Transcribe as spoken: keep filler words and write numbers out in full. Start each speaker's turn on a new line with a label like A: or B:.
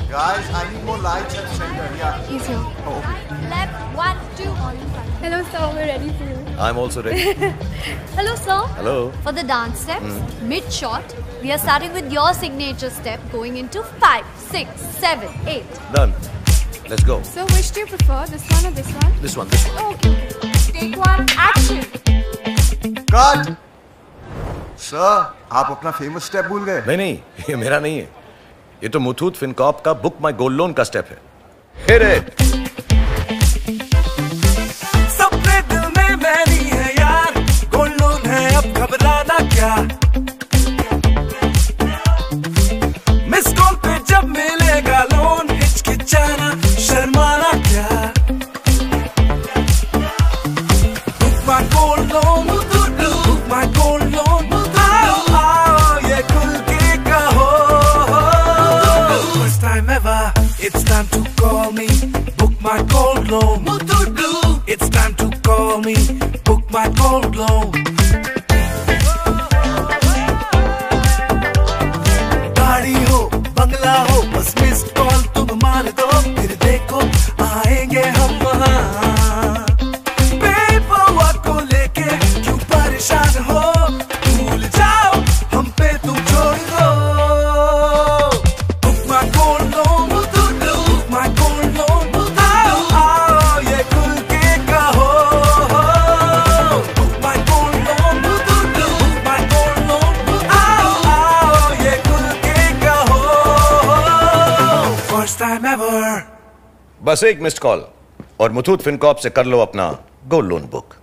A: Guys, I need more lights at center. Yeah.
B: He's here.
A: Oh, okay.
C: Left, one, two.
B: Hello, sir. We're ready for you.
D: I'm also ready.
C: Hello, sir.
D: Hello.
C: For the dance steps, mm. mid-shot, we are starting with your signature step, going into five, six, seven, eight.
D: Done. Let's go.
B: So, which do you prefer, this one or this one?
D: This one, this one.
B: Oh, okay. Take one, action.
A: Cut. Sir, आप अपना famous step भूल गए?
D: नहीं नहीं, ये मेरा नहीं है. ये तो मुथूट फिनकॉर्प का बुक माई गोल्ड लोन का स्टेप है. Hit it.
E: सपने दिल में मैंने है यार, गोल्ड लोन है अब घबराना क्या. मिस कॉल पे जब मिलेगा लोन, हिचकिचाना शर्माना क्या. Book my gold loan, book my gold loan. आओ आओ ये खुल के कहो. First time ever, it's time to call me. Book my gold loan. It's time to call me. Book my gold loan. गाड़ी हो, बंगला हो, बस मिस्ड कॉल तुम मार दो, फिर देखो आएंगे हम वहाँ. पेपरवर्क को लेके क्यों परेशान हो, भूल जाओ हम पे तुम छोड़ दो. Book my gold loan, book my gold loan. आओ आओ ये खुल के कहो. Book my gold loan, book my gold loan. आओ आओ ये खुल के कहो. First time ever.
D: बस एक मिस्ड कॉल और मुथूट फिनकॉर्प से कर लो अपना गोल्ड लोन बुक.